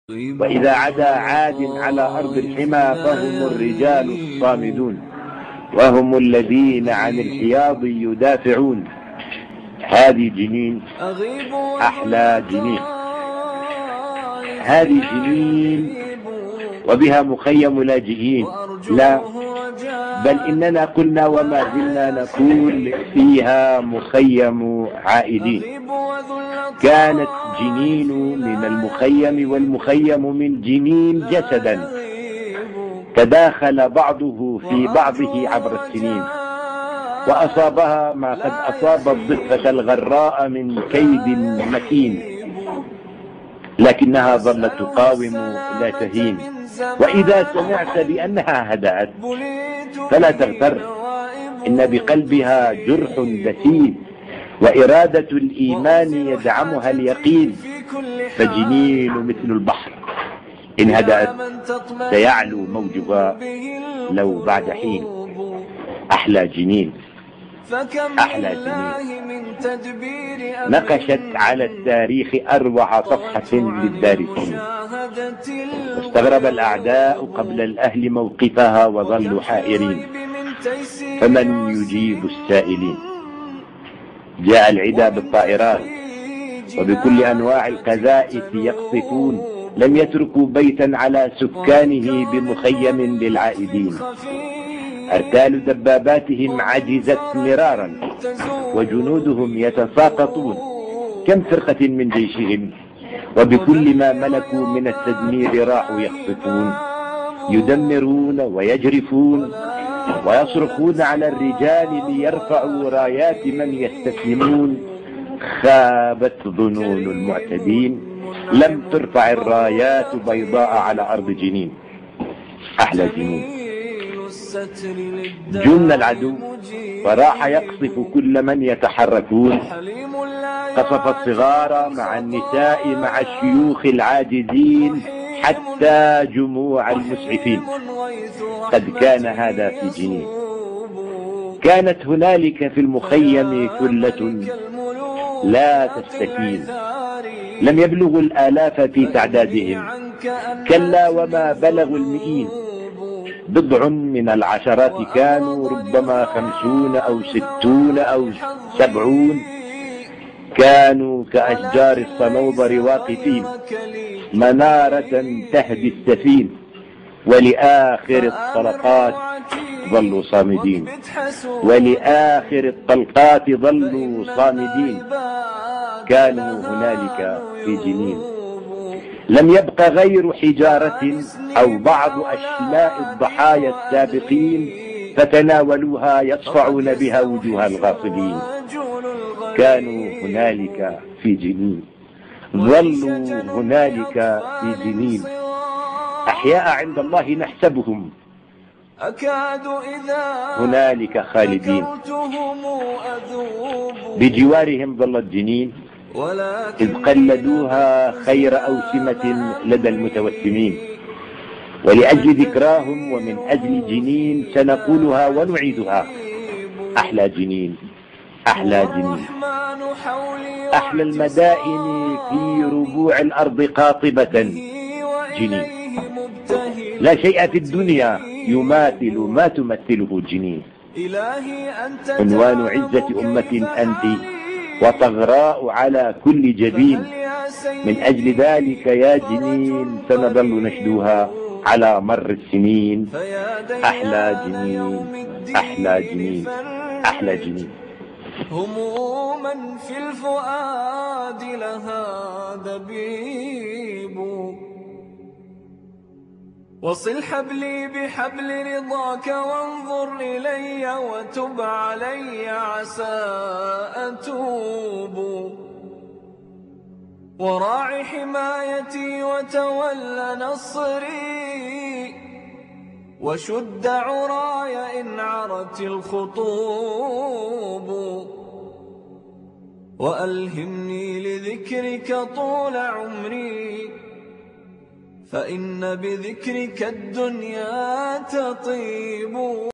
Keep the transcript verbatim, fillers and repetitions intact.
وإذا عدا عاد على أرض الحمى فهم الرجال الصامدون وهم الذين عن الحياض يدافعون. هذه جنين، أحلى جنين. هذه جنين وبها مخيم لاجئين، لا بل إننا قلنا وما زلنا نقول فيها مخيم عائدين. كانت جنين من المخيم والمخيم من جنين جسدا تداخل بعضه في بعضه عبر السنين، وأصابها ما قد أصاب الضفة الغراء من كيد مكين، لكنها ظلت تقاوم لا تهين. وإذا سمعت بأنها هدأت فلا تغتر، إن بقلبها جرح دفين، وإرادة الإيمان يدعمها اليقين. فجنين مثل البحر إن هدأت سيعلو موجها لو بعد حين. أحلى جنين، أحلى جنين. نقشت على التاريخ أروع صفحة للدارسين، واستغرب الأعداء قبل الأهل موقفها وظلوا حائرين. فمن يجيب السائلين؟ جاء العدا بالطائرات وبكل أنواع القذائف يقصفون، لم يتركوا بيتا على سكانه بمخيم للعائدين. أرتال دباباتهم عجزت مرارا وجنودهم يتساقطون. كم فرقة من جيشهم وبكل ما ملكوا من التدمير راحوا يخطفون، يدمرون ويجرفون ويصرخون على الرجال ليرفعوا رايات من يستسلمون. خابت ظنون المعتدين، لم ترفع الرايات بيضاء على أرض جنين. أحلى جنين. جن العدو وراح يقصف كل من يتحركون، قصف الصغار مع النساء مع الشيوخ العاجزين حتى جموع المسعفين. قد كان هذا في جنين. كانت هنالك في المخيم ثلة لا تستكين، لم يبلغوا الآلاف في تعدادهم، كلا وما بلغوا المئين. بضع من العشرات كانوا، ربما خمسون أو ستون أو سبعون. كانوا كأشجار الصنوبر واقفين، منارة تهدي السفين، ولآخر الطلقات ظلوا صامدين، ولآخر الطلقات ظلوا صامدين. كانوا هنالك في جنين، لم يبق غير حجارة أو بعض أشلاء الضحايا السابقين، فتناولوها يصفعون بها وجوه الغاصبين. كانوا هنالك في جنين، ظلوا هنالك في جنين. أحياء عند الله نحسبهم، هنالك خالدين. بجوارهم ظلت جنين، إذ قلدوها خير أوسمة لدى المتوسمين. ولأجل ذكراهم ومن أجل جنين سنقولها ونعيدها. أحلى جنين، أحلى جنين. أحلى المدائن في ربوع الأرض قاطبة جنين. لا شيء في الدنيا يماثل ما تمثله جنين. عنوان عزة أمة أنت وطغراء على كل جبين. من أجل ذلك يا جنين سنظل نشدوها على مر السنين. أحلى جنين، أحلى جنين، أحلى جنين. هموما في الفؤاد لها دبيب، وصل حبلي بحبل رضاك وانظر إلي وتب علي عسى أتوب. وراع حمايتي وتول نصري، وشد عراي إن عرت الخطوب. وألهمني لذكرك طول عمري، فإن بذكرك الدنيا تطيب.